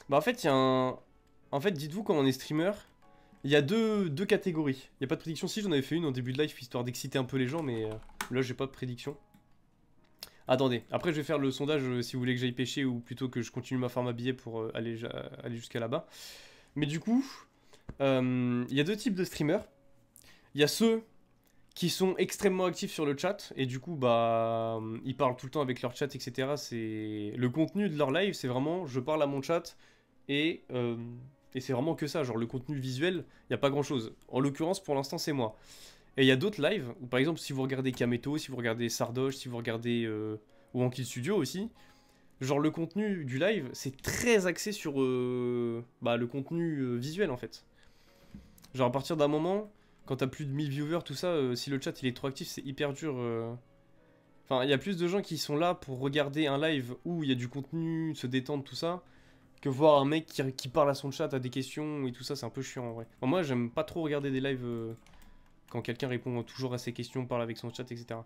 Bah en fait, il y a un... En fait, dites-vous quand on est streamer, il y a deux catégories. Il n'y a pas de prédiction. Si, j'en avais fait une en début de live, histoire d'exciter un peu les gens, mais là, j'ai pas de prédiction. Attendez, après je vais faire le sondage si vous voulez que j'aille pêcher ou plutôt que je continue ma farm à billets pour aller jusqu'à là-bas. Mais du coup, il y a deux types de streamers. Il y a ceux qui sont extrêmement actifs sur le chat et du coup bah ils parlent tout le temps avec leur chat, etc. C'est le contenu de leur live, c'est vraiment je parle à mon chat et, euh, et c'est vraiment que ça, genre le contenu visuel, il n'y a pas grand chose. En l'occurrence pour l'instant c'est moi. Et il y a d'autres lives, où par exemple si vous regardez Kameto, si vous regardez Sardoche, si vous regardez ou Ankill Studio aussi, genre le contenu du live c'est très axé sur bah, le contenu visuel en fait. Genre à partir d'un moment, quand t'as plus de 1000 viewers, tout ça, si le chat il est trop actif, c'est hyper dur. Enfin, il y a plus de gens qui sont là pour regarder un live où il y a du contenu, se détendre, tout ça, que voir un mec qui parle à son chat, à des questions et tout ça, c'est un peu chiant en vrai. Enfin, moi, j'aime pas trop regarder des lives quand quelqu'un répond toujours à ses questions, parle avec son chat, etc.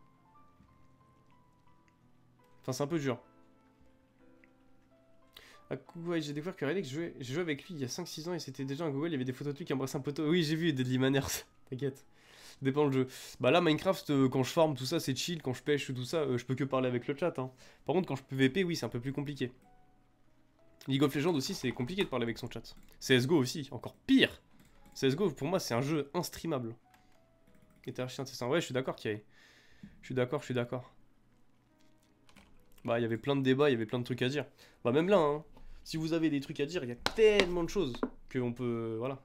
Enfin, c'est un peu dur. Ah, ouais, j'ai découvert que Relix, j'ai joué avec lui il y a 5-6 ans et c'était déjà un Google, il y avait des photos de lui qui embrassait un poteau. Oui, j'ai vu Deadly Manners, t'inquiète. Ça dépend le jeu. Bah là, Minecraft, quand je farm, tout ça, c'est chill. Quand je pêche, tout ça, je peux que parler avec le chat. Hein. Par contre, quand je peux VP, oui, c'est un peu plus compliqué. League of Legends aussi, c'est compliqué de parler avec son chat. CSGO aussi, encore pire. CSGO, pour moi, c'est un jeu instreamable. Et t'es archi intéressant. Ouais, je suis d'accord, Thierry. Je suis d'accord, je suis d'accord. Bah, il y avait plein de débats, il y avait plein de trucs à dire. Bah, même là, hein. Si vous avez des trucs à dire, il y a tellement de choses qu'on peut... Voilà.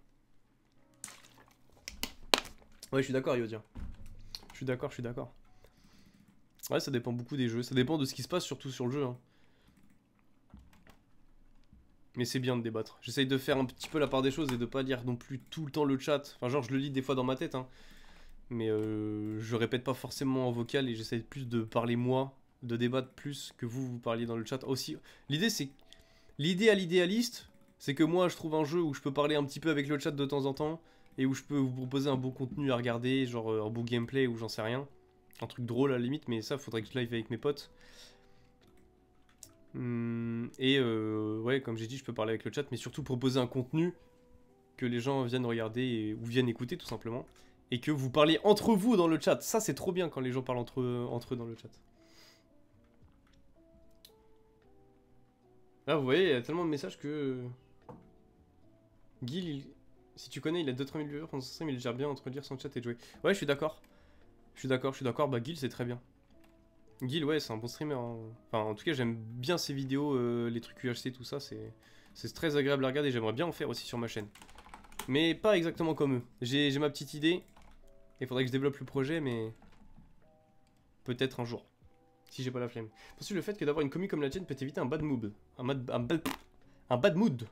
Ouais, je suis d'accord, Yodia. Je suis d'accord, je suis d'accord. Ouais, ça dépend beaucoup des jeux. Ça dépend de ce qui se passe, surtout sur le jeu. Hein. Mais c'est bien de débattre. J'essaye de faire un petit peu la part des choses et de pas lire non plus tout le temps le chat. Enfin, genre, je le lis des fois dans ma tête, hein. Mais je répète pas forcément en vocal et j'essaye plus de parler moi, de débattre plus que vous parliez dans le chat. Aussi, l'idée c'est... L'idée à l'idéaliste, c'est que moi je trouve un jeu où je peux parler un petit peu avec le chat de temps en temps et où je peux vous proposer un beau contenu à regarder, genre un beau gameplay ou j'en sais rien. Un truc drôle à la limite, mais ça faudrait que je live avec mes potes. Ouais, comme j'ai dit, je peux parler avec le chat, mais surtout proposer un contenu que les gens viennent regarder ou viennent écouter tout simplement. Et que vous parlez entre vous dans le chat. Ça, c'est trop bien quand les gens parlent entre eux dans le chat. Là, vous voyez, il y a tellement de messages que... Guil, si tu connais, il a 2-3 000 viewers pendant son stream, il gère bien entre lire son chat et jouer. Ouais, je suis d'accord. Je suis d'accord, je suis d'accord. Bah, Guil, c'est très bien. Guil, ouais, c'est un bon streamer. Hein. Enfin, en tout cas, j'aime bien ses vidéos, les trucs UHC, tout ça. C'est très agréable à regarder. J'aimerais bien en faire aussi sur ma chaîne. Mais pas exactement comme eux. J'ai ma petite idée. Il faudrait que je développe le projet, mais... Peut-être un jour. Si j'ai pas la flemme. Penses-tu le fait que d'avoir une commu comme la tienne peut éviter un bad mood? Un bad mood.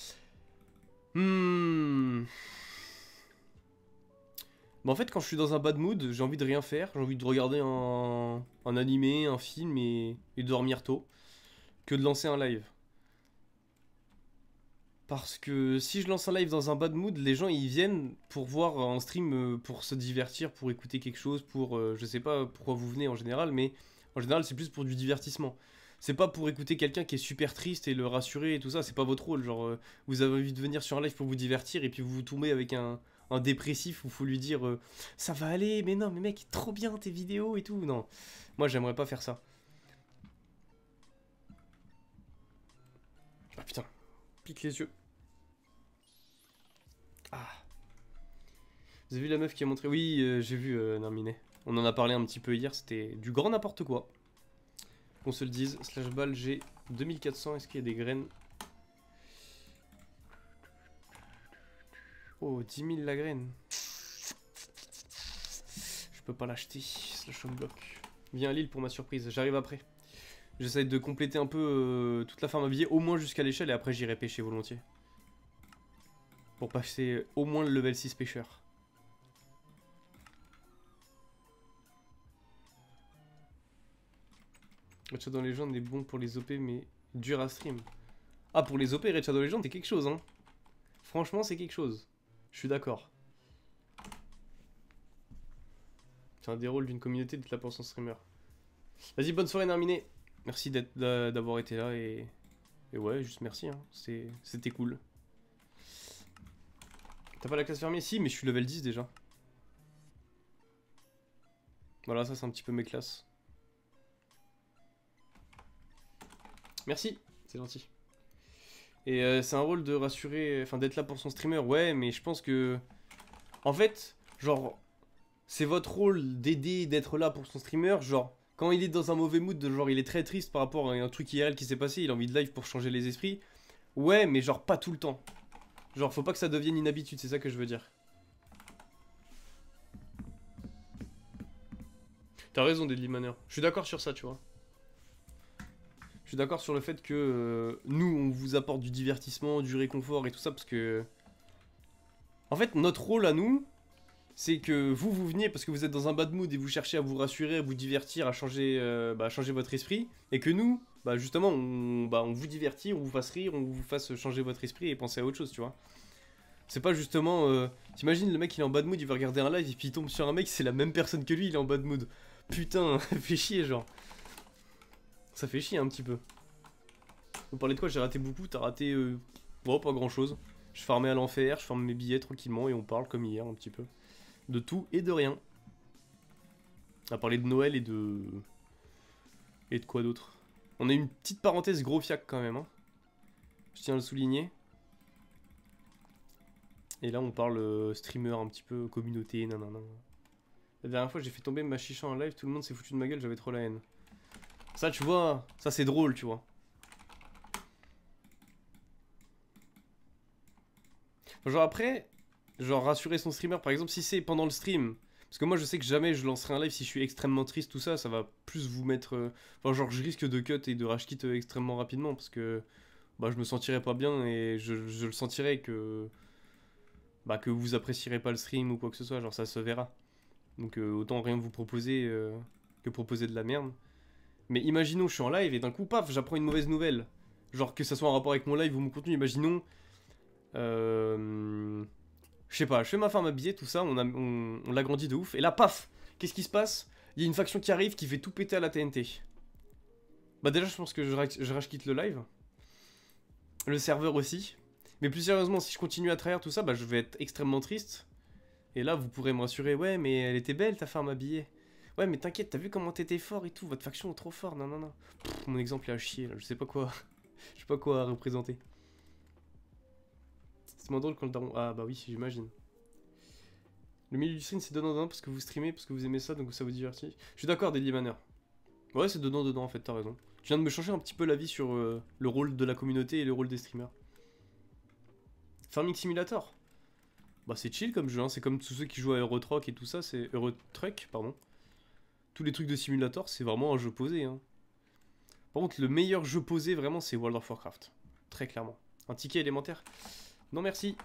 Bah en fait, quand je suis dans un bad mood, j'ai envie de rien faire. J'ai envie de regarder un animé, un film et dormir tôt. Que de lancer un live. Parce que si je lance un live dans un bad mood, les gens ils viennent pour voir un stream, pour se divertir, pour écouter quelque chose, pour... je sais pas pourquoi vous venez en général, mais en général c'est plus pour du divertissement. C'est pas pour écouter quelqu'un qui est super triste et le rassurer et tout ça, c'est pas votre rôle. Genre, vous avez envie de venir sur un live pour vous divertir et puis vous vous tombez avec un dépressif où faut lui dire ça va aller, mais non, mais mec, trop bien tes vidéos et tout. Non, moi j'aimerais pas faire ça. Ah putain, pique les yeux. Ah. Vous avez vu la meuf qui a montré... Oui, j'ai vu Narminé. On en a parlé un petit peu hier, c'était du grand n'importe quoi. Qu'on se le dise. Slash balle, j'ai 2400. Est-ce qu'il y a des graines? Oh, 10 000 la graine. Je peux pas l'acheter. Slash home block. Viens à Lille pour ma surprise, j'arrive après. J'essaie de compléter un peu toute la farm à billets, au moins jusqu'à l'échelle, et après j'irai pêcher volontiers. Pour passer au moins le level 6 pêcheur. Red Shadow Legend est bon pour les OP, mais dur à stream. Ah, pour les OP, Red Shadow Legend, c'est quelque chose, hein. Franchement, c'est quelque chose. Je suis d'accord. C'est un des rôles d'une communauté d'être là pour son streamer. Vas-y, bonne soirée, Narminé. Merci d'avoir été là et Et ouais, juste merci, hein. C'était cool. T'as pas la classe fermée? Si, mais je suis level 10 déjà. Voilà, ça c'est un petit peu mes classes. Merci, c'est gentil. Et c'est un rôle de rassurer, enfin d'être là pour son streamer, ouais, mais je pense que... En fait, genre, c'est votre rôle d'aider, d'être là pour son streamer, genre, quand il est dans un mauvais mood, genre il est très triste par rapport à un truc IRL qui s'est passé, il a envie de live pour changer les esprits, ouais, mais genre pas tout le temps. Genre, faut pas que ça devienne une habitude, c'est ça que je veux dire. T'as raison, Deadly Manor. Je suis d'accord sur ça, tu vois. Je suis d'accord sur le fait que nous, on vous apporte du divertissement, du réconfort et tout ça, parce que... En fait, notre rôle à nous, c'est que vous veniez parce que vous êtes dans un bad mood et vous cherchez à vous rassurer, à vous divertir, à changer, changer votre esprit. Et que nous, justement, on vous divertit, on vous fasse rire, on vous fasse changer votre esprit et penser à autre chose, tu vois. C'est pas justement... T'imagines, le mec, il est en bad mood, il va regarder un live et puis il tombe sur un mec, c'est la même personne que lui, il est en bad mood. Putain, ça fait chier, genre. Ça fait chier un petit peu. Vous parlez de quoi? J'ai raté beaucoup, t'as raté... Bon, pas grand chose. Je farmais à l'enfer, je farme mes billets tranquillement et on parle comme hier un petit peu. De tout et de rien. On a parlé de Noël et de... Et de quoi d'autre? On a une petite parenthèse gros fiac quand même, hein. Je tiens à le souligner. Et là on parle streamer un petit peu, communauté, nanana. La dernière fois j'ai fait tomber ma chicha en live, tout le monde s'est foutu de ma gueule, j'avais trop la haine. Ça tu vois, ça c'est drôle tu vois. Genre après, genre rassurer son streamer par exemple si c'est pendant le stream. Parce que moi je sais que jamais je lancerai un live si je suis extrêmement triste, tout ça, ça va plus vous mettre... Enfin genre je risque de cut et de rage quit extrêmement rapidement parce que... je me sentirais pas bien et je le sentirais que... que vous apprécierez pas le stream ou quoi que ce soit, genre ça se verra. Donc autant rien vous proposer que proposer de la merde. Mais imaginons je suis en live et d'un coup, paf, j'apprends une mauvaise nouvelle. Genre que ça soit en rapport avec mon live ou mon contenu, imaginons... Je sais pas, je fais ma farm à billets, tout ça, on l'agrandit de ouf. Et là, paf, qu'est-ce qui se passe? Il y a une faction qui arrive qui fait tout péter à la TNT. Bah déjà, je pense que je rage quitte le live. Le serveur aussi. Mais plus sérieusement, si je continue à trahir tout ça, je vais être extrêmement triste. Et là, vous pourrez me rassurer, ouais, mais elle était belle ta farm à billets. Ouais, mais t'inquiète, t'as vu comment t'étais fort et tout, votre faction est trop fort, non, non, non. Pff, mon exemple est à chier, là, je sais pas quoi. Je sais pas quoi représenter. C'est moins drôle quand le daron... Ah bah oui, j'imagine. Le milieu du stream c'est dedans parce que vous streamez, parce que vous aimez ça, donc ça vous divertit. Je suis d'accord, Daily Manor. Ouais, c'est dedans en fait, t'as raison. Tu viens de me changer un petit peu l'avis sur le rôle de la communauté et le rôle des streamers. Farming Simulator. Bah c'est chill comme jeu, hein. C'est comme tous ceux qui jouent à Euro Truck et tout ça, c'est... Euro Truck, pardon. Tous les trucs de simulator, c'est vraiment un jeu posé, hein. Par contre, le meilleur jeu posé, vraiment, c'est World of Warcraft. Très clairement. Un ticket élémentaire. Non merci.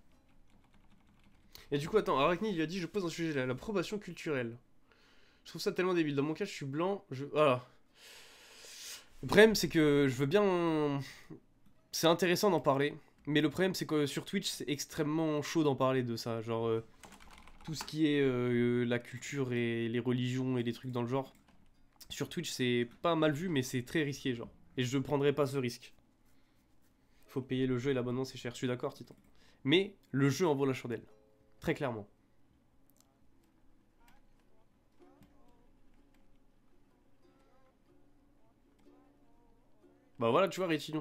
Et du coup, attends, Arachni, il lui a dit, je pose un sujet là, la l'approbation culturelle. Je trouve ça tellement débile. Dans mon cas, je suis blanc, voilà. Le problème, c'est que je veux bien... C'est intéressant d'en parler. Mais le problème, c'est que sur Twitch, c'est extrêmement chaud d'en parler de ça. Genre, tout ce qui est la culture et les religions et les trucs dans le genre. Sur Twitch, c'est pas mal vu, mais c'est très risqué, genre. Et je ne prendrai pas ce risque. Faut payer le jeu et l'abonnement, c'est cher. Je suis d'accord, Titan. Mais le jeu en vaut la chandelle. Très clairement. Bah voilà, tu vois, Rétillon.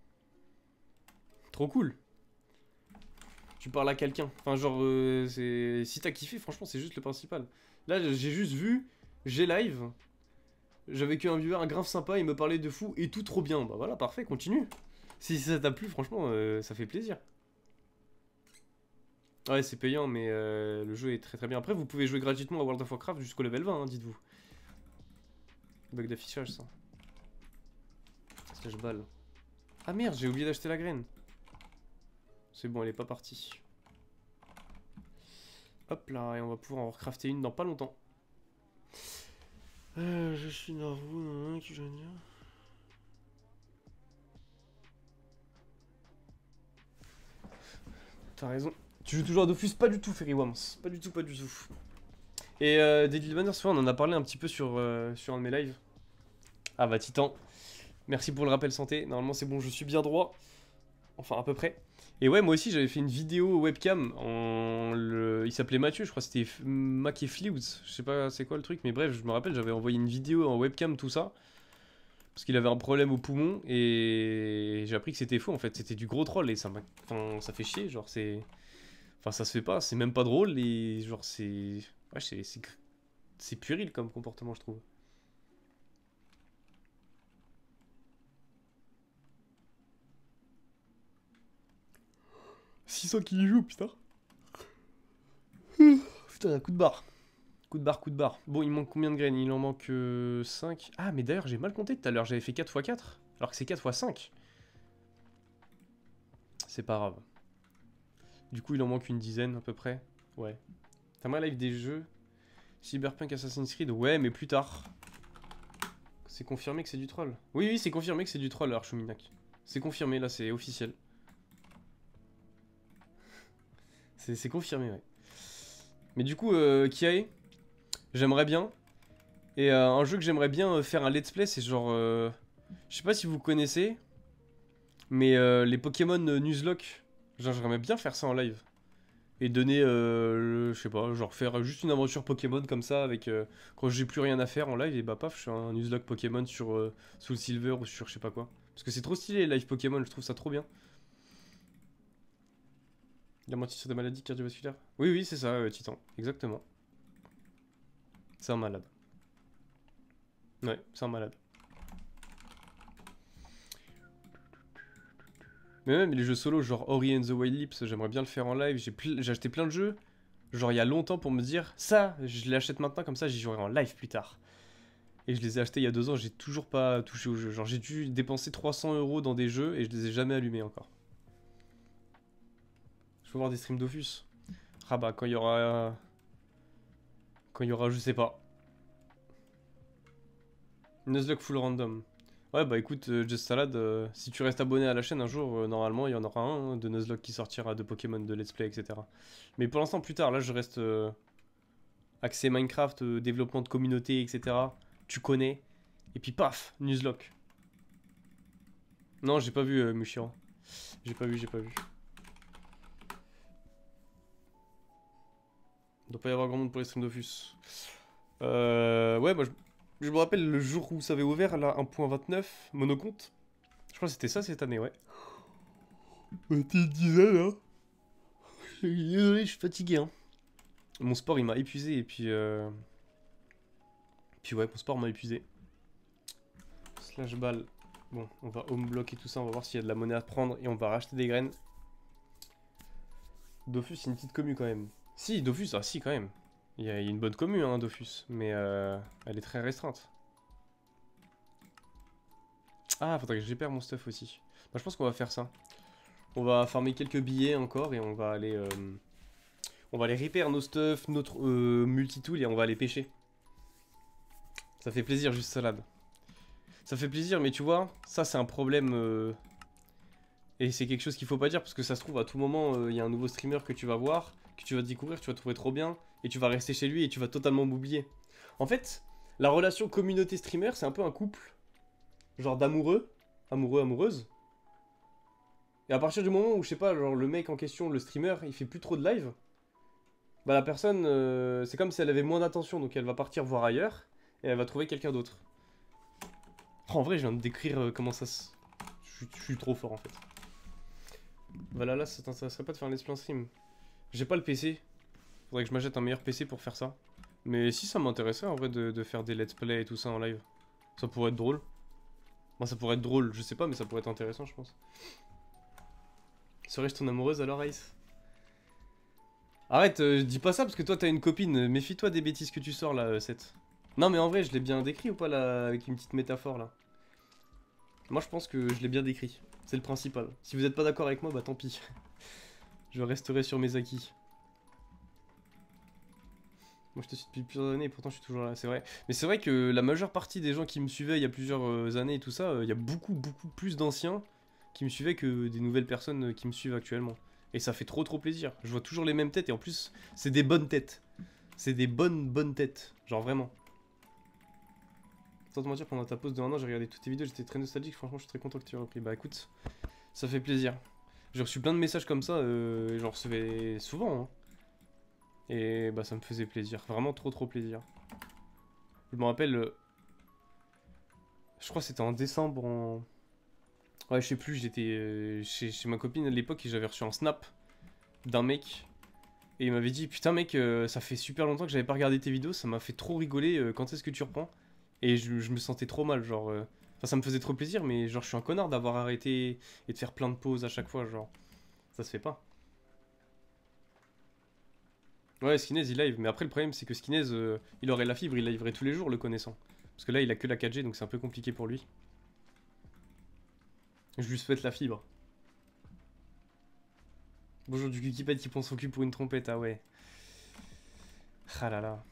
Trop cool. Tu parles à quelqu'un. Enfin, genre, si t'as kiffé, franchement, c'est juste le principal. Là, j'ai juste vu, j'ai live. J'avais qu'un viewer, un grave sympa, il me parlait de fou et tout trop bien. Bah voilà, parfait, continue. Si ça t'a plu, franchement, ça fait plaisir. Ouais, c'est payant, mais le jeu est très très bien. Après, vous pouvez jouer gratuitement à World of Warcraft jusqu'au level 20, hein, dites-vous. Bug d'affichage, ça. Slash balle. Ah merde, j'ai oublié d'acheter la graine. C'est bon, elle est pas partie. Hop là, et on va pouvoir en recrafter une dans pas longtemps. Je suis Naru, qui je veux dire. T'as raison. Tu joues toujours à Dofus? Pas du tout, Ferry Wams. Pas du tout, pas du tout. Et Deadly Manor, on en a parlé un petit peu sur un de mes lives. Ah bah Titan. Merci pour le rappel santé. Normalement, c'est bon, je suis bien droit. Enfin, à peu près. Et ouais, moi aussi, j'avais fait une vidéo webcam. Il s'appelait Mathieu, je crois que c'était Mac et Flews. Je sais pas c'est quoi le truc, mais bref, je me rappelle, j'avais envoyé une vidéo en webcam, tout ça. Parce qu'il avait un problème au poumon. Et j'ai appris que c'était faux, en fait. C'était du gros troll. Et ça m'a. Enfin, ça fait chier. Genre, c'est. Enfin, ça se fait pas. C'est même pas drôle. Et genre, c'est. Ouais, c'est puéril comme comportement, je trouve. 600 qui y joue, putain. Putain, coup de barre. Coup de barre, coup de barre. Bon, il manque combien de graines? Il en manque 5. Ah, mais d'ailleurs, j'ai mal compté tout à l'heure. J'avais fait 4 x 4. Alors que c'est 4 x 5. C'est pas grave. Du coup, il en manque une dizaine à peu près. Ouais. T'aimerais live des jeux Cyberpunk Assassin's Creed? Ouais, mais plus tard. C'est confirmé que c'est du troll. Oui, oui, c'est confirmé que c'est du troll, Archuminac. C'est confirmé, là, c'est officiel. C'est confirmé, ouais. Mais du coup, Kiae, j'aimerais bien. Et un jeu que j'aimerais bien faire un let's play, c'est genre... je sais pas si vous connaissez, mais les Pokémon Nuzlocke. Genre, j'aimerais bien faire ça en live. Et donner, je sais pas, genre faire juste une aventure Pokémon comme ça, avec... quand j'ai plus rien à faire en live, et bah paf, je fais un Nuzlocke Pokémon sur Soul Silver ou sur je sais pas quoi. Parce que c'est trop stylé, les live Pokémon, je trouve ça trop bien. La moitié sur des maladies cardiovasculaires. Oui, oui, c'est ça, Titan. Exactement. C'est un malade. Ouais, c'est un malade. Mais même les jeux solo, genre Ori and the Wild Lips, j'aimerais bien le faire en live. J'ai acheté plein de jeux, genre il y a longtemps pour me dire, ça, je l'achète maintenant, comme ça j'y jouerai en live plus tard. Et je les ai achetés il y a 2 ans, j'ai toujours pas touché au jeu. Genre j'ai dû dépenser 300 € dans des jeux et je les ai jamais allumés encore. Je peux voir des streams Dofus. Ah bah quand il y aura... Quand il y aura, je sais pas. Nuzlocke full random. Ouais bah écoute, Just Salad, si tu restes abonné à la chaîne un jour, normalement il y en aura un de Nuzlocke qui sortira, de Pokémon, de Let's Play, etc. Mais pour l'instant plus tard, là je reste accès Minecraft, développement de communauté, etc. Tu connais. Et puis paf, Nuzlocke. Non j'ai pas vu Mushiran. J'ai pas vu, j'ai pas vu. Il doit pas y avoir grand monde pour les streams Dofus. Ouais, moi je me rappelle le jour où ça avait ouvert, là, 1.29, monocompte. Je crois que c'était ça cette année, ouais. T'es une dizaine, hein. Désolé, je suis fatigué, hein. Mon sport, il m'a épuisé, et puis... Puis ouais, mon sport m'a épuisé. Slash balle. Bon, on va home block et tout ça, on va voir s'il y a de la monnaie à prendre, et on va racheter des graines. Dofus, c'est une petite commu quand même. Si, Dofus, ah si, quand même. Il y a une bonne commu, hein, Dofus, mais elle est très restreinte. Ah, faudrait que je répare mon stuff aussi. Bah, je pense qu'on va faire ça. On va farmer quelques billets encore et on va aller... on va aller repair nos stuff, notre multitool et on va aller pêcher. Ça fait plaisir, juste salade. Ça fait plaisir, mais tu vois, ça c'est un problème... et c'est quelque chose qu'il faut pas dire parce que ça se trouve à tout moment, il y a un nouveau streamer que tu vas voir, que tu vas découvrir, tu vas trouver trop bien et tu vas rester chez lui et tu vas totalement m'oublier. En fait, la relation communauté-streamer, c'est un peu un couple. Genre d'amoureux, amoureuse. Et à partir du moment où, je sais pas, genre le mec en question, le streamer, il fait plus trop de live, bah la personne, c'est comme si elle avait moins d'attention, donc elle va partir voir ailleurs, et elle va trouver quelqu'un d'autre. Oh, en vrai, je viens de décrire comment ça se... Je suis trop fort en fait. Voilà, là, ça t'intéresserait pas de faire un let's play stream. J'ai pas le PC. Faudrait que je m'achète un meilleur PC pour faire ça. Mais si, ça m'intéresserait en vrai de faire des let's play et tout ça en live. Ça pourrait être drôle. Bon, ça pourrait être drôle, je sais pas, mais ça pourrait être intéressant, je pense. Serais-je ton amoureuse alors, Ace? Arrête, dis pas ça parce que toi t'as une copine. Méfie-toi des bêtises que tu sors là, Seth. Non, mais en vrai, je l'ai bien décrit ou pas là, avec une petite métaphore là? Moi, je pense que je l'ai bien décrit. C'est le principal. Si vous êtes pas d'accord avec moi, bah tant pis. Je resterai sur mes acquis. Moi, je te suis depuis plusieurs années et pourtant je suis toujours là, c'est vrai. Mais c'est vrai que la majeure partie des gens qui me suivaient il y a plusieurs années et tout ça, il y a beaucoup plus d'anciens qui me suivaient que des nouvelles personnes qui me suivent actuellement. Et ça fait trop plaisir. Je vois toujours les mêmes têtes et en plus, c'est des bonnes têtes. C'est des bonnes têtes. Genre vraiment. Sans te mentir, pendant ta pause de 1 an, j'ai regardé toutes tes vidéos, j'étais très nostalgique, franchement, je suis très content que tu aies repris. Bah écoute, ça fait plaisir. J'ai reçu plein de messages comme ça, et j'en recevais souvent, hein. Et bah ça me faisait plaisir, vraiment trop plaisir. Je me rappelle, je crois que c'était en décembre, ouais, je sais plus, j'étais chez ma copine à l'époque et j'avais reçu un snap d'un mec. Et il m'avait dit, putain mec, ça fait super longtemps que j'avais pas regardé tes vidéos, ça m'a fait trop rigoler, quand est-ce que tu reprends? Et je me sentais trop mal, genre... Enfin, ça me faisait trop plaisir, mais genre, je suis un connard d'avoir arrêté et de faire plein de pauses à chaque fois, genre... Ça se fait pas. Ouais, Skinez, il live, mais après, le problème, c'est que Skinez, il aurait la fibre, il liverait tous les jours, le connaissant. Parce que là, il a que la 4G, donc c'est un peu compliqué pour lui. Je lui souhaite la fibre. Bonjour du Kikipad qui prend son cul pour une trompette, ah ouais. Ah là là.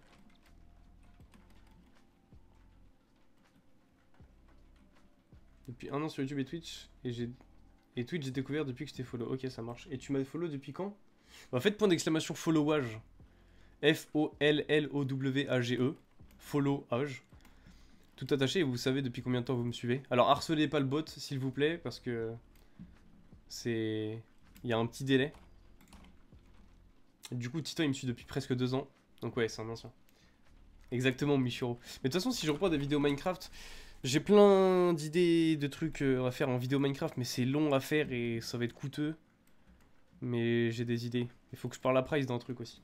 Depuis 1 an sur YouTube et Twitch, et Twitch j'ai découvert depuis que je t'ai follow. Ok, ça marche. Et tu m'as follow depuis quand? Bah, faites point d'exclamation followage. Followage. Followage. Tout attaché et vous savez depuis combien de temps vous me suivez. Alors harcelez pas le bot s'il vous plaît parce que c'est... Il y a un petit délai. Du coup Titan il me suit depuis presque 2 ans. Donc ouais c'est un ancien. Exactement Michiro. Mais de toute façon si je reprends des vidéos Minecraft, j'ai plein d'idées de trucs à faire en vidéo Minecraft mais c'est long à faire et ça va être coûteux. Mais j'ai des idées. Il faut que je parle à Price d'un truc aussi.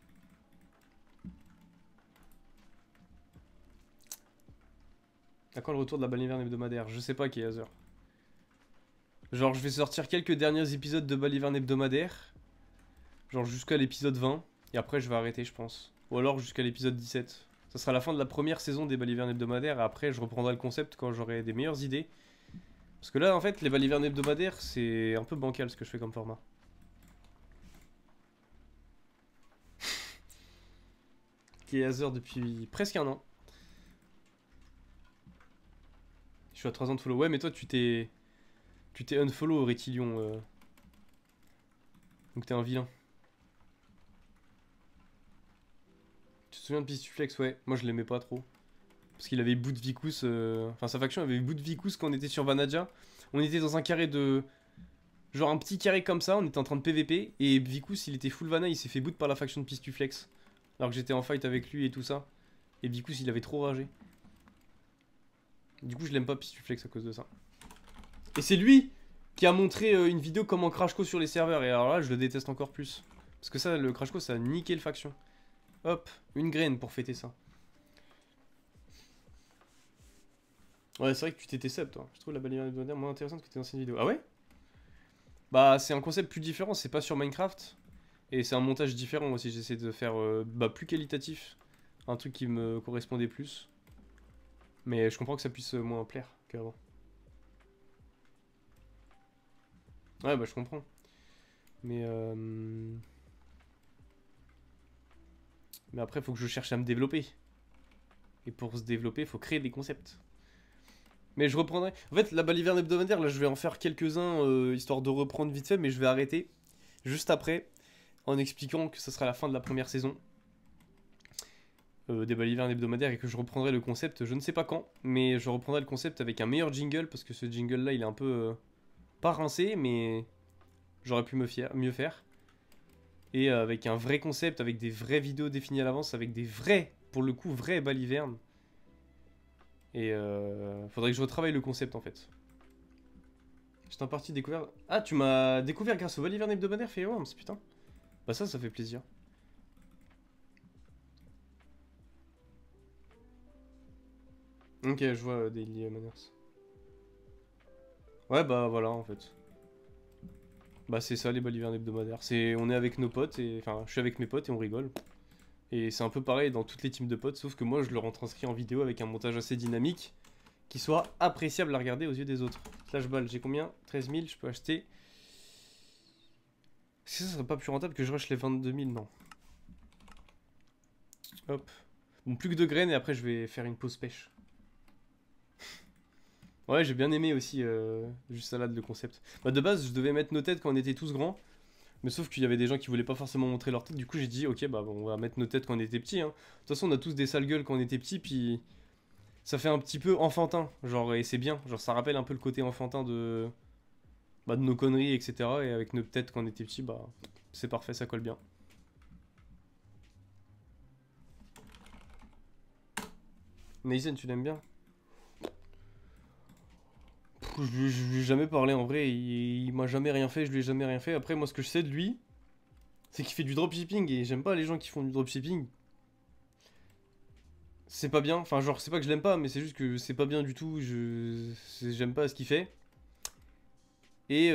À quand le retour de la Baliverne hebdomadaire? Je sais pas, Keyazer. Genre, je vais sortir quelques derniers épisodes de Baliverne hebdomadaire. Genre, jusqu'à l'épisode 20. Et après, je vais arrêter, je pense. Ou alors jusqu'à l'épisode 17. Ça sera la fin de la première saison des Baliverne hebdomadaires. Et après, je reprendrai le concept quand j'aurai des meilleures idées. Parce que là, en fait, les Baliverne hebdomadaires, c'est un peu bancal ce que je fais comme format. Keyazer depuis presque 1 an. Je suis à 3 ans de follow. Ouais, mais toi, tu t'es unfollow, Rétilion. Donc t'es un vilain. Tu te souviens de Pistuflex? Ouais, moi je l'aimais pas trop. Parce qu'il avait bout de Vicus. Enfin, sa faction avait bout de Vicus quand on était sur Vanadja. On était dans un carré de. Genre un petit carré comme ça, on était en train de PVP. Et Vicus, il était full Vana, il s'est fait boot par la faction de Pistuflex. Alors que j'étais en fight avec lui et tout ça. Et Vicus, il avait trop ragé. Du coup, je l'aime pas Pistuflex à cause de ça. Et c'est lui qui a montré une vidéo comment Crashco sur les serveurs. Et alors là, je le déteste encore plus. Parce que ça, le Crashco, ça a niqué le faction. Hop, une graine pour fêter ça. Ouais, c'est vrai que tu t'étais sub, toi. Je trouve la Baliverne hebdomadaire moins intéressante que tes anciennes vidéos. Ah ouais? Bah, c'est un concept plus différent, c'est pas sur Minecraft. Et c'est un montage différent aussi. J'essaie de faire bah, plus qualitatif. Un truc qui me correspondait plus. Mais je comprends que ça puisse moins plaire qu'avant. Ouais, bah, je comprends. Mais après, il faut que je cherche à me développer. Et pour se développer, il faut créer des concepts. Mais je reprendrai. En fait, la Baliverne hebdomadaire, là, je vais en faire quelques-uns, histoire de reprendre vite fait, mais je vais arrêter juste après, en expliquant que ce sera la fin de la première saison des Balivernes hebdomadaires et que je reprendrai le concept, je ne sais pas quand, mais je reprendrai le concept avec un meilleur jingle, parce que ce jingle-là, il est un peu pas rincé, mais j'aurais pu mieux faire. Et avec un vrai concept, avec des vraies vidéos définies à l'avance, avec des vrais, pour le coup, vrais Balivernes. Et faudrait que je retravaille le concept en fait. J'étais en partie découvert. Ah, tu m'as découvert grâce au Baliverne hebdomadaire, Fairyworms, putain. Bah, ça fait plaisir. Ok, je vois Daily Manners. Ouais, bah voilà en fait. Bah, c'est ça les Baliverne hebdomadaires. On est avec nos potes, et enfin, je suis avec mes potes et on rigole. Et c'est un peu pareil dans toutes les teams de potes, sauf que moi je le retranscris en vidéo avec un montage assez dynamique qui soit appréciable à regarder aux yeux des autres. Flashball, j'ai combien? 13 000, je peux acheter. Est-ce que ça serait pas plus rentable que je rush les 22 000? Non. Hop. Bon, plus que 2 graines et après je vais faire une pause pêche. Ouais, j'ai bien aimé aussi juste salade le concept. Bah, de base, je devais mettre nos têtes quand on était tous grands. Mais sauf qu'il y avait des gens qui voulaient pas forcément montrer leur tête. Du coup, j'ai dit, ok, bah on va mettre nos têtes quand on était petits. Hein. De toute façon, on a tous des sales gueules quand on était petits. Puis Ça fait un petit peu enfantin, genre, et c'est bien. Genre, ça rappelle un peu le côté enfantin de, bah, de nos conneries, etc. Et avec nos têtes quand on était petits, bah, c'est parfait, ça colle bien. Nathan, tu l'aimes bien? Je lui ai jamais parlé en vrai, il m'a jamais rien fait, je lui ai jamais rien fait. Après, moi, ce que je sais de lui, c'est qu'il fait du dropshipping et j'aime pas les gens qui font du dropshipping. C'est pas bien, enfin, genre, c'est pas que je l'aime pas, mais c'est juste que c'est pas bien du tout. J'aime pas ce qu'il fait. Et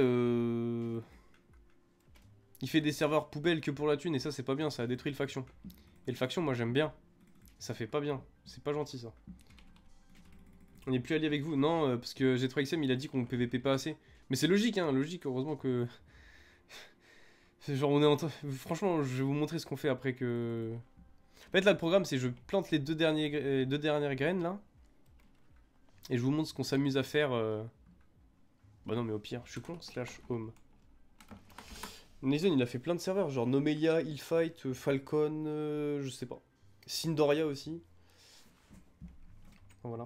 il fait des serveurs poubelles que pour la thune, et ça, c'est pas bien, ça a détruit le faction. Et le faction, moi, j'aime bien. Ça fait pas bien, c'est pas gentil ça. On n'est plus allié avec vous. Non, parce que G3XM il a dit qu'on PVP pas assez. Mais c'est logique, hein, logique, heureusement que. Genre, on est en train. Franchement, je vais vous montrer ce qu'on fait après que. En fait, là, le programme, c'est je plante les deux dernières graines là. Et je vous montre ce qu'on s'amuse à faire. Bah non, mais au pire, je suis con, slash home. Nathan, il a fait plein de serveurs, genre Nomelia, Illfight, Falcon, je sais pas. Syndoria aussi. Voilà.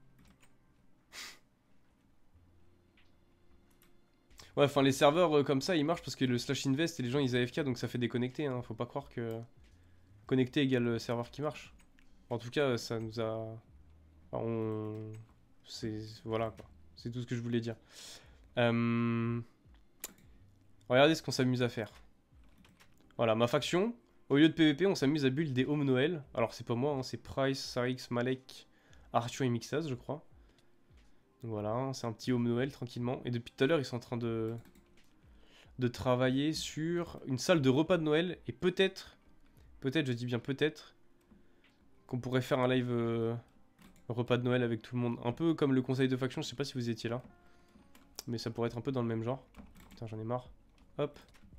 Ouais, enfin les serveurs comme ça ils marchent parce que le slash invest et les gens ils AFK donc ça fait déconnecter, hein. Faut pas croire que connecter égale serveur qui marche. En tout cas, ça nous a. Enfin, on. C'est. Voilà quoi. C'est tout ce que je voulais dire. Euh, Regardez ce qu'on s'amuse à faire. Voilà, ma faction. Au lieu de PVP, on s'amuse à build des Home Noël. Alors c'est pas moi, hein, c'est Price, Sarix, Malek, Arthur et Mixaz, je crois. Donc voilà, c'est un petit Home Noël tranquillement. Et depuis tout à l'heure, ils sont en train de travailler sur une salle de repas de Noël. Et peut-être, je dis bien peut-être, qu'on pourrait faire un live repas de Noël avec tout le monde. Un peu comme le conseil de faction, je sais pas si vous étiez là. Mais ça pourrait être un peu dans le même genre. Putain, j'en ai marre. Hop.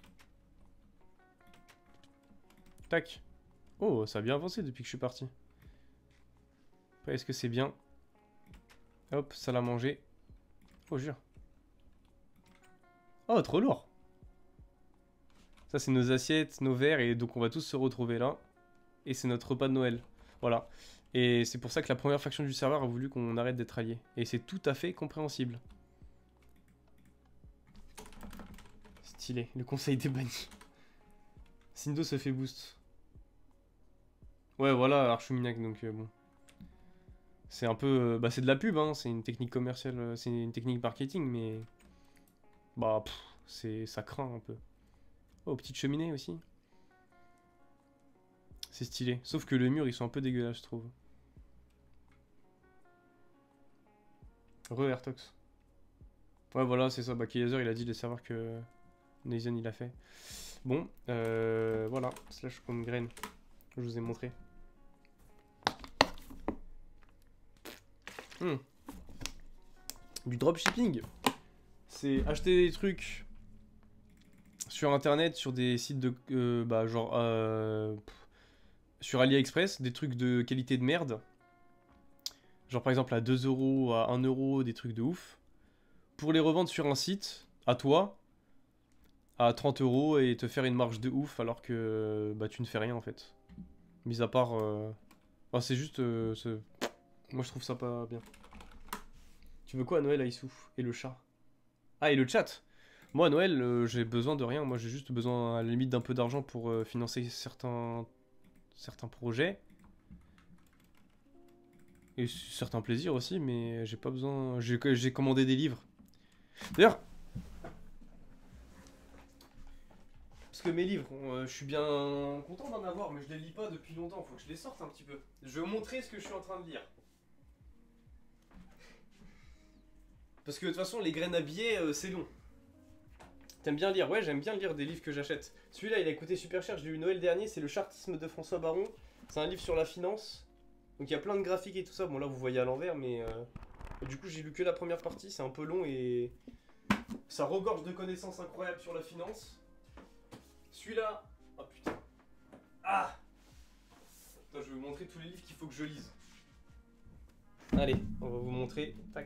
Tac. Oh, ça a bien avancé depuis que je suis parti. Après, est-ce que c'est bien? Hop, ça l'a mangé. Oh, jure. Oh, trop lourd. Ça, c'est nos assiettes, nos verres, et donc on va tous se retrouver là. Et c'est notre repas de Noël. Voilà. Et c'est pour ça que la première faction du serveur a voulu qu'on arrête d'être alliés. Et c'est tout à fait compréhensible. Stylé. Le conseil des bannis. Sindo se fait boost. Ouais, voilà, Archuminac, donc bon. C'est un peu... bah, c'est de la pub, hein. C'est une technique commerciale, c'est une technique marketing, mais... Bah, ça craint un peu. Oh, petite cheminée aussi. C'est stylé. Sauf que les murs, ils sont un peu dégueulasses, je trouve. Re-Airtox. Ouais, voilà, c'est ça. Bah, Kaiser, il a dit les serveurs que Nathan, il a fait. Bon, voilà. Slash comme graine. Je vous ai montré. Du dropshipping. C'est acheter des trucs sur internet, sur des sites de. Bah, genre. Sur AliExpress, des trucs de qualité de merde. Genre par exemple à 2 euros, à 1 euro, des trucs de ouf. Pour les revendre sur un site, à toi, à 30 euros et te faire une marge de ouf alors que bah, tu ne fais rien en fait. Mis à part. Enfin, c'est juste. Moi je trouve ça pas bien. Tu veux quoi à Noël, Aïssou? Et le chat? Ah, et le chat? Moi à Noël, j'ai besoin de rien. Moi j'ai juste besoin à la limite d'un peu d'argent pour financer certains projets. Et certains plaisirs aussi, mais j'ai pas besoin. J'ai commandé des livres. D'ailleurs, parce que mes livres, je suis bien content d'en avoir, mais je les lis pas depuis longtemps. Faut que je les sorte un petit peu. Je vais vous montrer ce que je suis en train de lire. Parce que de toute façon, les graines à billets, c'est long. T'aimes bien lire? Ouais, j'aime bien lire des livres que j'achète. Celui-là, il a coûté super cher. Je l'ai eu Noël dernier. C'est Le Chartisme de François Baron. C'est un livre sur la finance. Donc il y a plein de graphiques et tout ça. Bon, là, vous voyez à l'envers, mais du coup, j'ai lu que la première partie. C'est un peu long et ça regorge de connaissances incroyables sur la finance. Celui-là. Oh putain. Ah! Attends, je vais vous montrer tous les livres qu'il faut que je lise. Allez, on va vous montrer. Tac.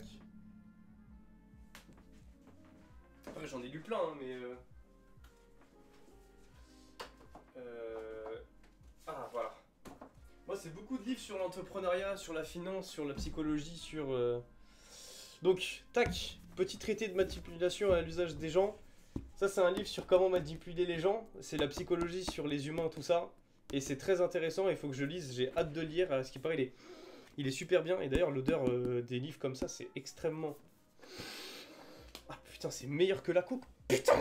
Ah, j'en ai lu plein, hein, mais. Ah, voilà. Moi, c'est beaucoup de livres sur l'entrepreneuriat, sur la finance, sur la psychologie, sur... Donc, tac, petit traité de manipulation à l'usage des gens. Ça, c'est un livre sur comment manipuler les gens. C'est la psychologie sur les humains, tout ça. Et c'est très intéressant, il faut que je lise. J'ai hâte de le lire. À ce qui paraît, il est super bien. Et d'ailleurs, l'odeur des livres comme ça, c'est extrêmement... Ah putain, c'est meilleur que la coupe. Putain.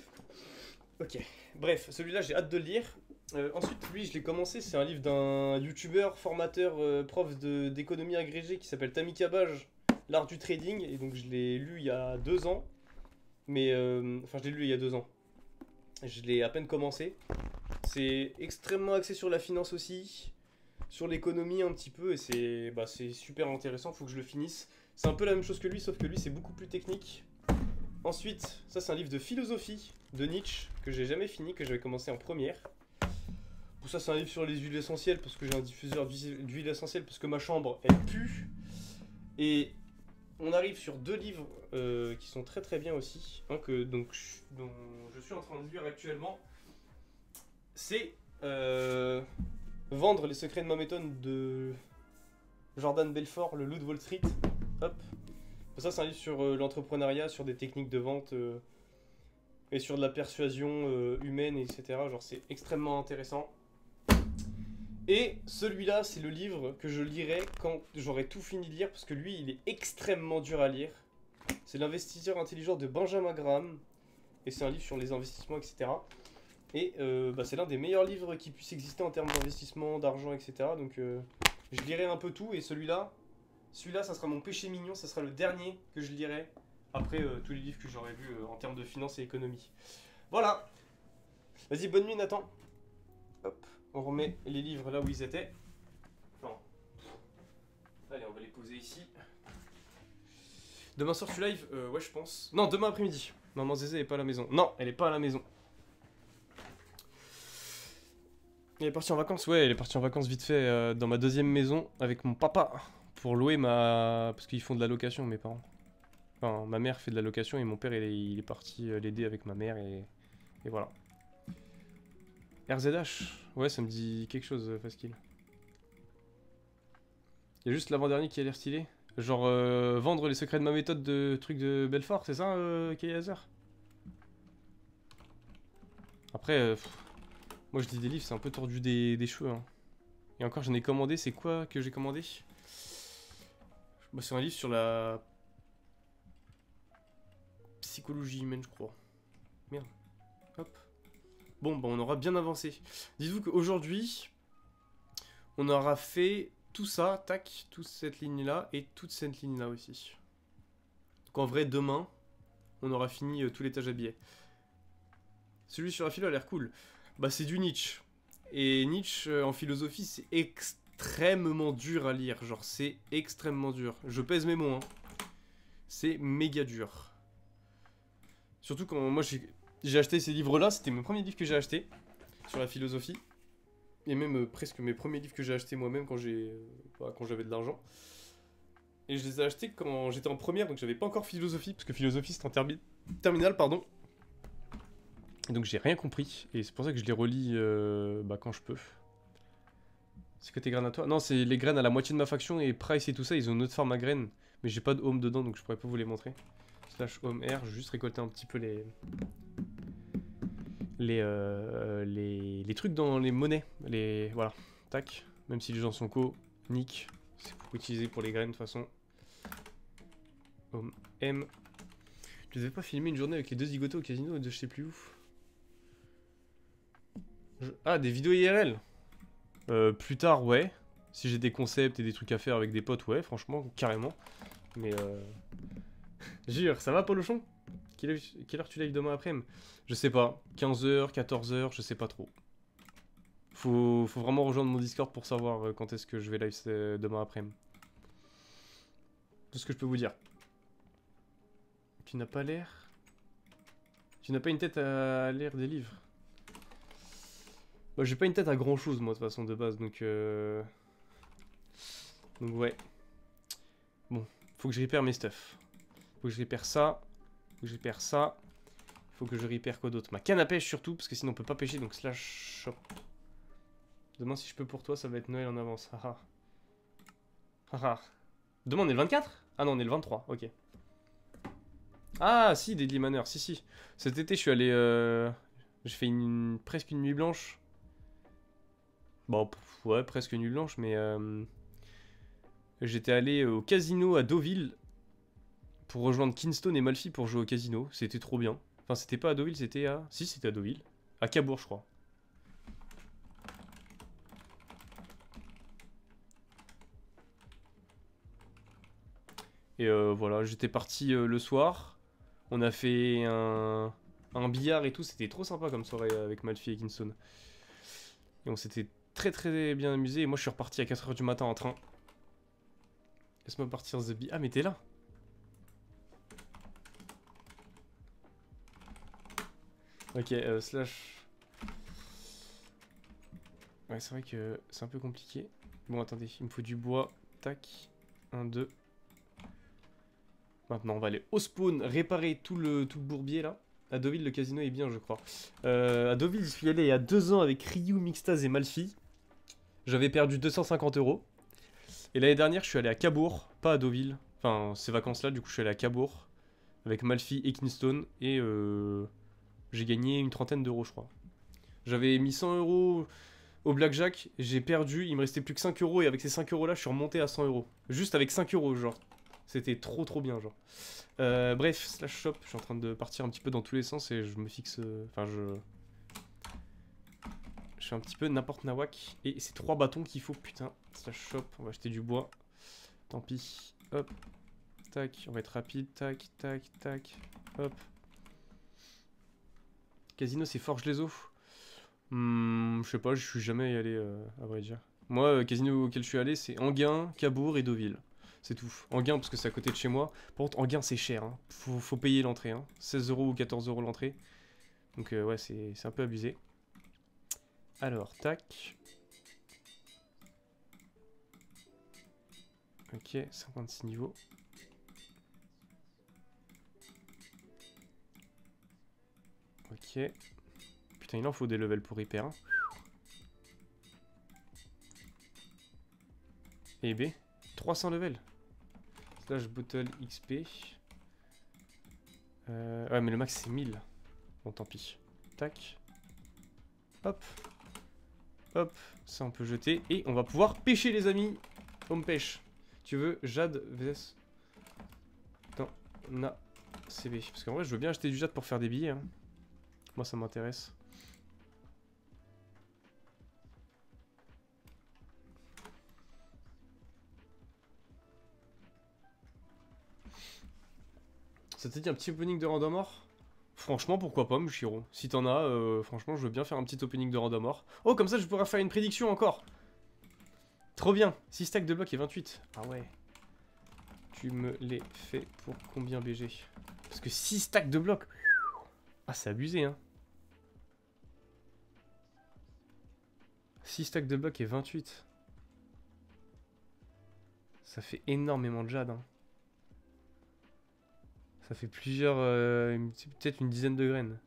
Ok, bref, celui-là, j'ai hâte de le lire. Ensuite, lui, je l'ai commencé. C'est un livre d'un youtubeur, formateur, prof d'économie agrégée qui s'appelle Tammy Cabage, L'art du trading. Et donc, je l'ai lu il y a 2 ans. Mais, enfin, je l'ai lu il y a 2 ans. Je l'ai à peine commencé. C'est extrêmement axé sur la finance aussi, sur l'économie un petit peu. Et c'est super intéressant, faut que je le finisse. C'est un peu la même chose que lui, sauf que lui, c'est beaucoup plus technique. Ensuite, ça, c'est un livre de philosophie de Nietzsche que j'ai jamais fini, que j'avais commencé en première. Pour ça, c'est un livre sur les huiles essentielles, parce que j'ai un diffuseur d'huile essentielle, parce que ma chambre, elle pue. Et on arrive sur 2 livres qui sont très très bien aussi. Un dont je suis en train de lire actuellement. C'est Vendre les secrets de ma méthode de Jordan Belfort, le loup de Wall Street. Hop. Ça, c'est un livre sur l'entrepreneuriat, sur des techniques de vente et sur de la persuasion humaine, etc. Genre, c'est extrêmement intéressant. Et celui-là, c'est le livre que je lirai quand j'aurai tout fini de lire, parce que lui, il est extrêmement dur à lire. C'est L'investisseur intelligent de Benjamin Graham. Et c'est un livre sur les investissements, etc. Et c'est l'un des meilleurs livres qui puisse exister en termes d'investissement, d'argent, etc. Donc je lirai un peu tout. Et celui-là, ça sera mon péché mignon. Ça sera le dernier que je lirai après tous les livres que j'aurai vus en termes de finance et économie. Voilà. Vas-y, bonne nuit Nathan. Hop, on remet les livres là où ils étaient. Non. Allez, on va les poser ici. Demain soir tu live ouais, je pense. Non, demain après-midi. Maman Zézé est pas à la maison. Non, elle est pas à la maison. Elle est partie en vacances, ouais, elle est partie en vacances vite fait dans ma 2e maison avec mon papa pour louer ma... Parce qu'ils font de la location, mes parents. Enfin, ma mère fait de la location et mon père il est parti l'aider avec ma mère et voilà. RZH, ouais, ça me dit quelque chose, Faskill. Il y a juste l'avant-dernier qui a l'air stylé. Genre vendre les secrets de ma méthode de truc de Belfort, c'est ça, Kayazer? Après, moi je dis des livres, c'est un peu tordu des cheveux. Hein. Et encore, j'en ai commandé, c'est quoi que j'ai commandé? Bah, c'est un livre sur la psychologie humaine, je crois. Merde. Hop. Bon, bah on aura bien avancé. Dites-vous qu'aujourd'hui, on aura fait tout ça, tac, toute cette ligne-là et toute cette ligne-là aussi. Donc en vrai, demain, on aura fini tous les tâches à billets. Celui sur la philo a l'air cool. Bah c'est du Nietzsche. Et Nietzsche, en philosophie, c'est extrêmement dur à lire. Genre, c'est extrêmement dur. Je pèse mes mots, hein. C'est méga dur. Surtout quand moi j'ai acheté ces livres-là, c'était mes premiers livres que j'ai achetés sur la philosophie. Et même presque mes premiers livres que j'ai achetés moi-même quand j'avais de l'argent. Et je les ai achetés quand j'étais en première, donc j'avais pas encore philosophie, parce que philosophie c'était en terminale, pardon. Et donc j'ai rien compris, et c'est pour ça que je les relis quand je peux. C'est que tes graines à toi? Non, c'est les graines à la moitié de ma faction, et Price et tout ça, ils ont une autre forme à graines. Mais j'ai pas de home dedans, donc je pourrais pas vous les montrer. Slash home R, je vais juste récolter un petit peu les trucs dans les monnaies. Voilà, tac. Même si les gens sont nick. C'est pour utiliser pour les graines de toute façon. Home M. Je devais pas filmer une journée avec les 2 zigotos au casino de je sais plus où. Ah, des vidéos IRL. Plus tard, ouais. Si j'ai des concepts et des trucs à faire avec des potes, ouais, franchement, carrément. Mais jure, ça va, Polochon? Quelle heure tu live demain après-midi? Je sais pas. 15h, 14h, je sais pas trop. Faut vraiment rejoindre mon Discord pour savoir quand est-ce que je vais live demain après-midi. Tout ce que je peux vous dire. Tu n'as pas l'air... Tu n'as pas une tête à lire des livres. Bah, j'ai pas une tête à grand chose moi de toute façon de base, donc ouais. Bon, faut que je répare mes stuff. Faut que je répare ça. Faut que je répare ça. Faut que je répare quoi d'autre? Ma canne à pêche surtout, parce que sinon on peut pas pêcher, donc slash shop. Demain, si je peux pour toi, ça va être Noël en avance. Haha. Haha. Demain, on est le 24? Ah non, on est le 23, ok. Ah, si, Deadly Manor, si, si. Cet été, je suis allé... J'ai fait presque une nuit blanche. Bon, ouais, presque une nuit blanche, mais... J'étais allé au casino à Deauville pour rejoindre Kingston et Malfi pour jouer au casino. C'était trop bien. Enfin, c'était pas à Deauville, c'était à... Si, c'était à Deauville. À Cabourg, je crois. Et voilà, j'étais parti le soir. On a fait un billard et tout. C'était trop sympa comme soirée avec Malfi et Kingston. Et on s'était très très bien amusé. Et moi, je suis reparti à 4 h du matin en train. Laisse-moi partir The Bee. Ah, mais t'es là. Ok, slash... Ouais, c'est vrai que c'est un peu compliqué. Bon, attendez, il me faut du bois. Tac. 1, 2. Maintenant, on va aller au spawn, réparer tout le bourbier, là. À Deauville, le casino est bien, je crois. À Deauville, je suis allé il y a 2 ans avec Ryu, Mixtaz et Malfi. J'avais perdu 250 €. Et l'année dernière, je suis allé à Cabourg, pas à Deauville. Enfin, ces vacances-là, du coup, je suis allé à Cabourg avec Malfi et Kingston. Et j'ai gagné une trentaine d'euros, je crois. J'avais mis 100 € au blackjack, j'ai perdu, il me restait plus que 5 €. Et avec ces 5 € là, je suis remonté à 100 €. Juste avec 5 €, genre. C'était trop trop bien, genre. Bref, slash shop, je suis en train de partir un petit peu dans tous les sens et je me fixe... Enfin, je fais un petit peu n'importe nawak. Et c'est 3 bâtons qu'il faut, putain. Slash shop, on va acheter du bois. Tant pis. Hop. Tac, on va être rapide. Tac, tac, tac. Hop. Casino, c'est Forge-les-Eaux. Je sais pas, je suis jamais allé, à vrai dire. Moi, casino auquel je suis allé, c'est Enghien, Cabourg et Deauville. C'est tout. Enghien, parce que c'est à côté de chez moi. Par contre, Enghien, c'est cher. Hein. Faut payer l'entrée. Hein. 16 € ou 14 € l'entrée. Donc, ouais, c'est un peu abusé. Alors, tac. Ok, 56 niveaux. Ok. Putain, il en faut des levels pour hyper. Hein. Et B. 300 levels. Slash bottle XP. Ouais, mais le max c'est 1000. Bon, tant pis. Tac. Hop. Hop. Ça, on peut jeter. Et on va pouvoir pêcher, les amis. On pêche. Tu veux Jade vs. Attends. Na. CB. Parce qu'en vrai, je veux bien acheter du jade pour faire des billets. Hein. Moi, ça m'intéresse. Ça te dit un petit opening de Randomor? Franchement, pourquoi pas, Mushiro. Si t'en as, franchement, je veux bien faire un petit opening de Randomor. Oh, comme ça, je pourrais faire une prédiction encore. Trop bien. 6 stacks de blocs et 28. Ah ouais. Tu me les fais pour combien BG? Parce que 6 stacks de blocs. Ah, c'est abusé, hein. 6 stacks de blocs et 28. Ça fait énormément de jade, hein. Ça fait plusieurs... peut-être une dizaine de graines.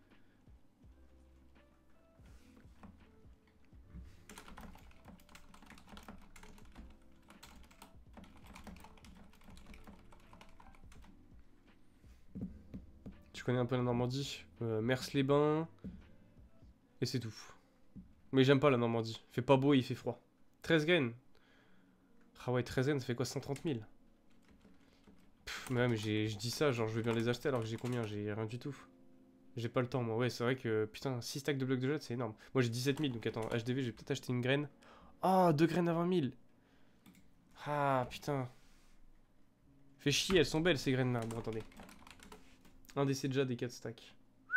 Tu connais un peu la Normandie? Mers-les-Bains. Et c'est tout. Mais j'aime pas la Normandie. Il fait pas beau et il fait froid. 13 graines. Ah ouais, 13 graines, ça fait quoi? 130 000. Mais ouais, mais je dis ça, genre je veux bien les acheter alors que j'ai combien? J'ai rien du tout. J'ai pas le temps, moi. Ouais, c'est vrai que, putain, 6 stacks de blocs de jade, c'est énorme. Moi, j'ai 17 000, donc attends, HDV, je vais peut-être acheter une graine. Ah, 2 graines à 20 000. Ah, putain. Fait chier, elles sont belles, ces graines-là. Bon, attendez. Un d'essai de jade et 4 stacks.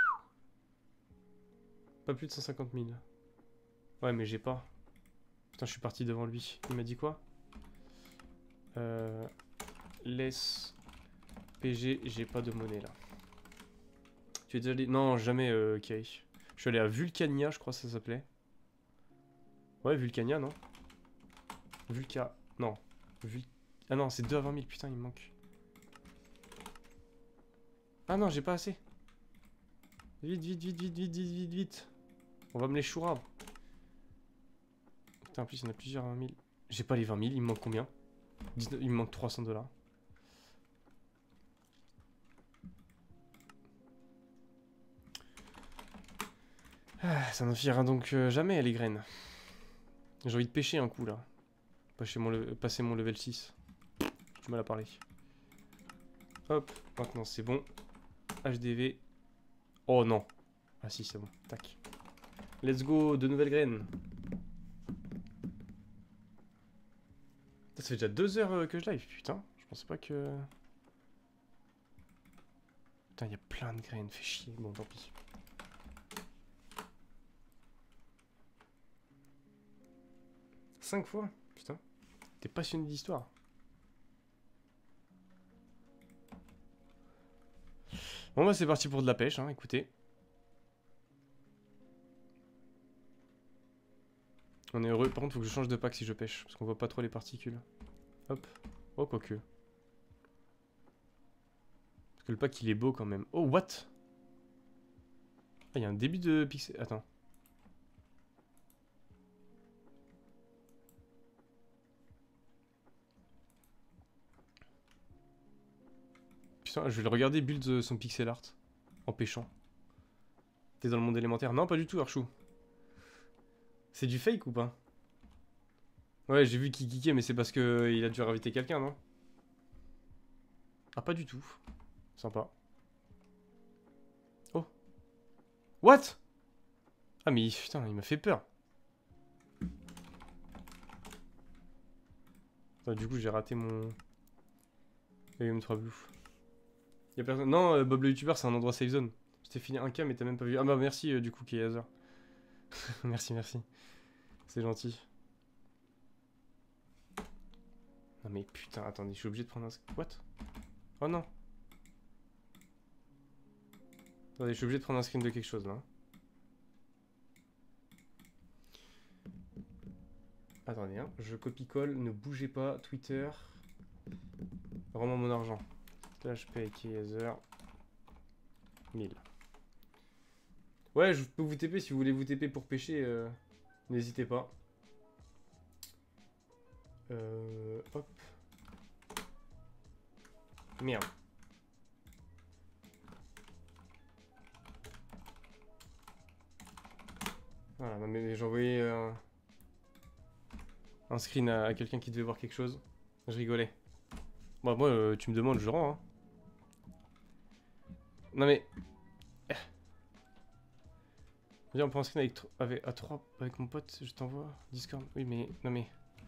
Pas plus de 150 000. Ouais, mais j'ai pas. Putain, je suis parti devant lui. Il m'a dit quoi? Laisse PG, j'ai pas de monnaie, là. Tu es déjà allé... Non, jamais, Kay. Je suis allé à Vulcania, je crois que ça s'appelait. Ouais, Vulcania, non? Vulca... Non. Ah non, c'est 2 à 20 000, putain, il me manque. Ah non, j'ai pas assez. Vite, vite, vite, vite, vite, vite, vite, vite. On va me les chourab. Putain, en plus, il y en a plusieurs 20 000. J'ai pas les 20 000, il me manque combien? 19... Il me manque 300 $. Ah, ça n'en finira donc jamais, les graines. J'ai envie de pêcher un coup, là. Passer mon level 6. J'ai du mal à parler. Hop, maintenant c'est bon. HDV. Oh non. Ah si, c'est bon. Tac. Let's go, de nouvelles graines. Ça fait déjà 2 heures que je live, putain. Je pensais pas que... Putain, il y a plein de graines, fait chier. Bon, tant pis. Cinq fois? Putain. T'es passionné d'histoire. Bon bah c'est parti pour de la pêche, hein, écoutez. On est heureux. Par contre, faut que je change de pack si je pêche, parce qu'on voit pas trop les particules. Hop. Oh, quoique. Parce que le pack, il est beau quand même. Oh, what? Ah, il y a un début de pixel... Attends. Putain, je vais le regarder build son pixel art. En pêchant. T'es dans le monde élémentaire? Non, pas du tout, Archou. C'est du fake ou pas? Ouais, j'ai vu qu'il geekait, mais c'est parce que il a dû inviter quelqu'un, non? Ah, pas du tout. Sympa. Oh. What? Ah, mais putain, il m'a fait peur. Attends, du coup, j'ai raté mon... M3 Blue. Y'a personne... Non, Bob le YouTuber, c'est un endroit safe zone. Je t'ai fini un K, mais t'as même pas vu... Ah bah merci, du coup, Kayazer. Merci, merci. C'est gentil. Non mais putain, attendez, je suis obligé de prendre un... What? Oh non. Attendez, je suis obligé de prendre un screen de quelque chose, là. Attendez, hein. Je copie-colle, ne bougez pas, Twitter. Rends-moi mon argent. Slash pay Kayazer. 1000. Ouais, je peux vous TP si vous voulez vous TP pour pêcher. N'hésitez pas. Hop. Merde. Voilà, non, mais j'ai envoyé un screen à quelqu'un qui devait voir quelque chose. Je rigolais. Bon, moi, tu me demandes, je rends. Hein. Non mais... Viens, on prend un screen à 3 avec mon pote, je t'envoie Discord. Oui, mais... Non mais...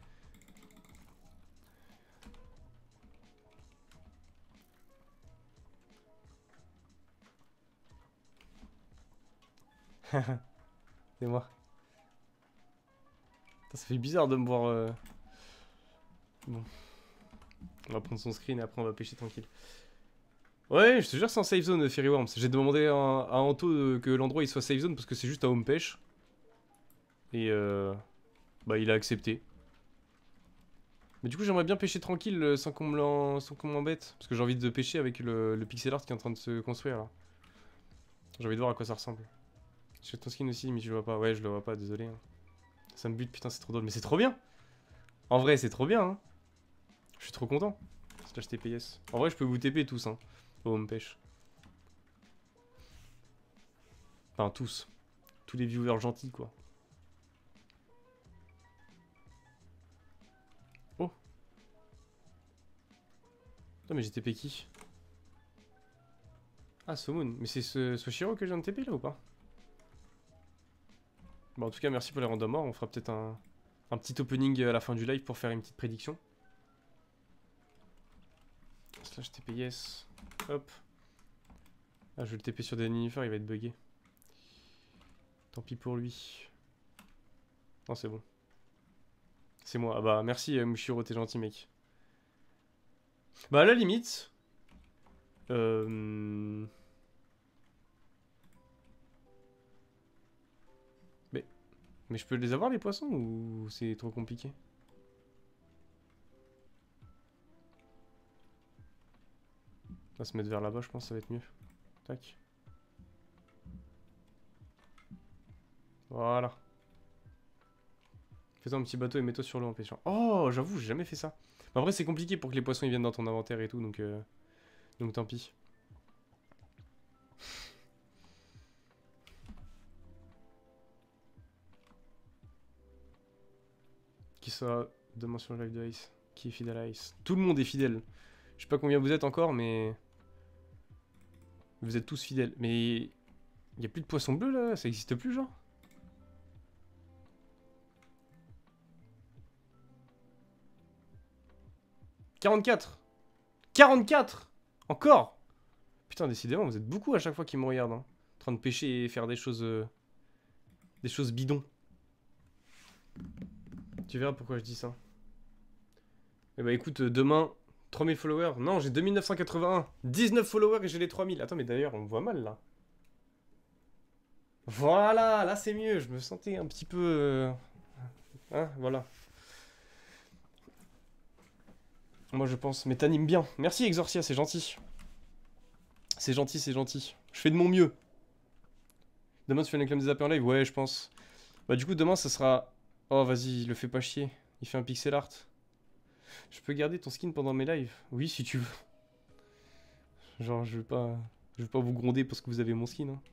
C'est moi. Putain, ça fait bizarre de me voir... Bon. On va prendre son screen et après on va pêcher tranquille. Ouais, je te jure, c'est en safe zone, Fairy Worms. J'ai demandé à Anto que l'endroit il soit safe zone parce que c'est juste à home pêche. Et bah il a accepté. Mais du coup j'aimerais bien pêcher tranquille sans qu'on m'embête. Parce que j'ai envie de pêcher avec le pixel art qui est en train de se construire là. J'ai envie de voir à quoi ça ressemble. Je fais ton skin aussi mais je le vois pas. Ouais je le vois pas, désolé. Hein. Ça me bute, putain c'est trop drôle. Mais c'est trop bien. En vrai c'est trop bien hein. Je suis trop content. Slash TPS. En vrai je peux vous TP tous hein. Au home pêche. Enfin tous. Tous les viewers gentils quoi. Oh. Putain mais j'ai TP qui? Ah Somoon. Mais c'est ce Soshiro que je viens de TP là ou pas? Bon en tout cas merci pour les random morts. On fera peut-être un petit opening à la fin du live pour faire une petite prédiction. Slash TPS. Hop. Ah je vais le TP sur Deninifer, il va être bugué. Tant pis pour lui. Non c'est bon. C'est moi. Ah bah merci Mushiro, t'es gentil mec. Bah à la limite... Mais je peux les avoir les poissons ou c'est trop compliqué? On va se mettre vers là-bas, je pense que ça va être mieux. Tac. Voilà. Fais-toi un petit bateau et mets-toi sur l'eau en pêchant. Oh, j'avoue, j'ai jamais fait ça. Mais après, c'est compliqué pour que les poissons ils viennent dans ton inventaire et tout, donc tant pis. Qui sera demain sur le live de Ice? Qui est fidèle à Ice? Tout le monde est fidèle. Je sais pas combien vous êtes encore, mais... Vous êtes tous fidèles. Mais... Il y a plus de poissons bleus là? Ça existe plus, genre? « 44 ! 44 ! Encore! Putain, décidément, vous êtes beaucoup à chaque fois qu'ils me regardent. Hein. En train de pêcher et faire des choses bidons. Tu verras pourquoi je dis ça. Eh bah écoute, demain, 3000 followers. Non, j'ai 2981. 19 followers et j'ai les 3000. Attends, mais d'ailleurs, on me voit mal là. Voilà, là c'est mieux. Je me sentais un petit peu... Hein, voilà. Moi je pense, mais t'animes bien. Merci Exorcia, c'est gentil. C'est gentil, c'est gentil. Je fais de mon mieux. Demain tu fais une réclame des zappers en live? Ouais, je pense. Bah du coup demain ça sera... Oh vas-y, le fais pas chier. Il fait un pixel art. Je peux garder ton skin pendant mes lives? Oui, si tu veux. Genre, je vais pas vous gronder parce que vous avez mon skin. Hein.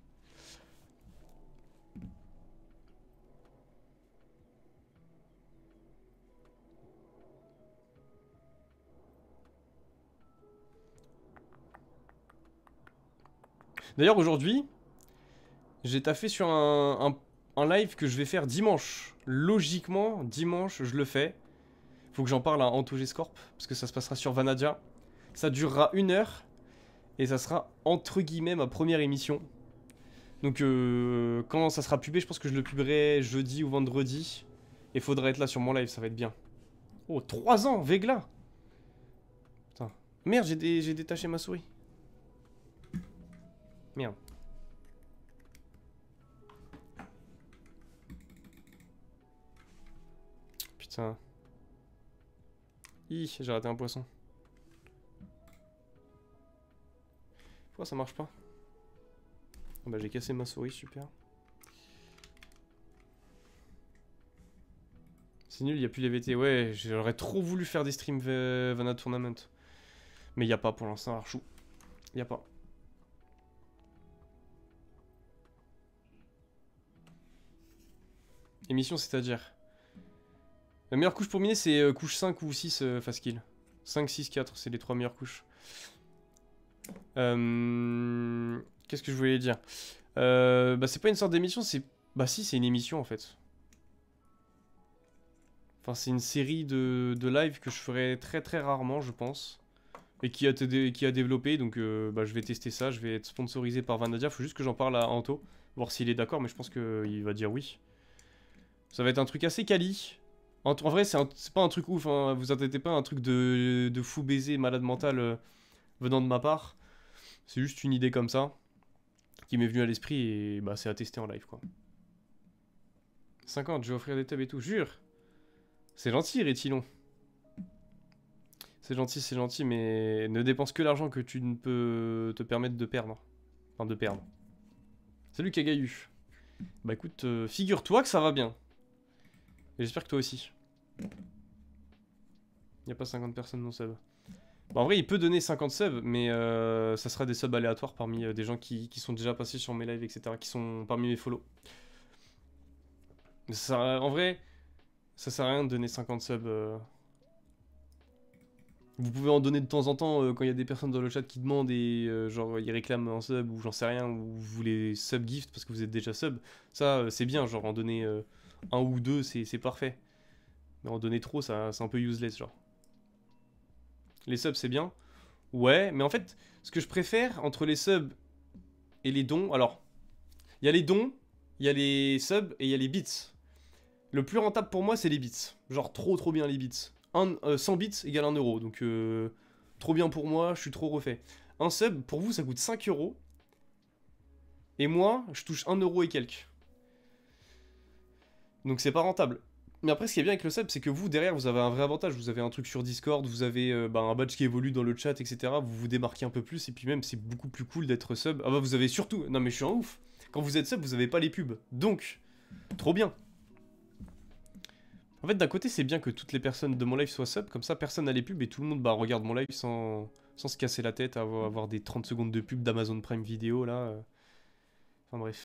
D'ailleurs, aujourd'hui, j'ai taffé sur un live que je vais faire dimanche. Logiquement, dimanche, je le fais. Faut que j'en parle à Anto G-Scorp, parce que ça se passera sur Vanadia. Ça durera 1 heure, et ça sera entre guillemets ma première émission. Donc quand ça sera pubé, je pense que je le puberai jeudi ou vendredi. Et faudra être là sur mon live, ça va être bien. Oh, 3 ans, Vegla. Putain. Merde, j'ai détaché ma souris. Merde. Putain. Hi, j'ai raté un poisson. Pourquoi ça marche pas? Ah bah j'ai cassé ma souris, super. C'est nul, il n'y a plus les VT. Ouais, j'aurais trop voulu faire des streams Vana Tournament. Mais il n'y a pas pour l'instant, Archou. Il n'y a pas. Émission, c'est-à-dire la meilleure couche pour miner, c'est couche 5 ou 6 fast kill. 5, 6, 4, c'est les 3 meilleures couches. Qu'est-ce que je voulais dire? Bah c'est pas une sorte d'émission, c'est... Bah si, c'est une émission en fait. Enfin, c'est une série de live que je ferai très très rarement, je pense. Et qui a développé, donc bah, je vais tester ça. Je vais être sponsorisé par Vanadia. Faut juste que j'en parle à Anto, voir s'il est d'accord, mais je pense qu'il va dire oui. Ça va être un truc assez quali. En vrai, c'est pas un truc ouf, hein. Vous inquiétez pas, un truc de fou baiser, malade mental venant de ma part. C'est juste une idée comme ça qui m'est venue à l'esprit et bah, c'est à tester en live quoi. 50, je vais offrir des tubs et tout, jure. C'est gentil, Rétilon. C'est gentil, mais ne dépense que l'argent que tu ne peux te permettre de perdre. Enfin, de perdre. Salut Kagayu. Bah écoute, figure-toi que ça va bien. Et j'espère que toi aussi. Y a pas 50 personnes non sub. Bah en vrai, il peut donner 50 subs, mais ça sera des subs aléatoires parmi des gens qui sont déjà passés sur mes lives, etc. Qui sont parmi mes follow. Mais en vrai, ça sert à rien de donner 50 subs. Vous pouvez en donner de temps en temps quand il y a des personnes dans le chat qui demandent et genre ils réclament un sub ou j'en sais rien, ou vous voulez sub gift parce que vous êtes déjà sub. Ça c'est bien, genre en donner un ou deux c'est parfait. Mais en donner trop c'est un peu useless genre. Les subs c'est bien. Ouais, mais en fait ce que je préfère entre les subs et les dons, alors il y a les dons, il y a les subs et il y a les bits. Le plus rentable pour moi c'est les bits. Genre trop bien les bits. 100 bits égale 1 euro. Donc, trop bien pour moi, je suis trop refait. Un sub, pour vous, ça coûte 5 euros. Et moi, je touche 1 euro et quelques. Donc, c'est pas rentable. Mais après, ce qui est bien avec le sub, c'est que vous, derrière, vous avez un vrai avantage. Vous avez un truc sur Discord, vous avez un badge qui évolue dans le chat, etc. Vous vous démarquez un peu plus. Et puis même, c'est beaucoup plus cool d'être sub. Ah bah, vous avez surtout... Non, mais je suis un ouf. Quand vous êtes sub, vous avez pas les pubs. Donc, trop bien. En fait, d'un côté, c'est bien que toutes les personnes de mon live soient sub, comme ça, personne n'a les pubs et tout le monde bah, regarde mon live sans se casser la tête, avoir des 30 secondes de pub d'Amazon Prime Video, là. Enfin bref.